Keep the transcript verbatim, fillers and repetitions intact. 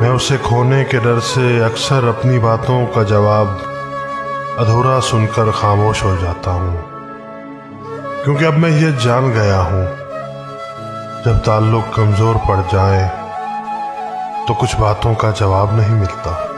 मैं उसे खोने के डर से अक्सर अपनी बातों का जवाब अधूरा सुनकर खामोश हो जाता हूँ, क्योंकि अब मैं ये जान गया हूँ जब ताल्लुक कमज़ोर पड़ जाए तो कुछ बातों का जवाब नहीं मिलता।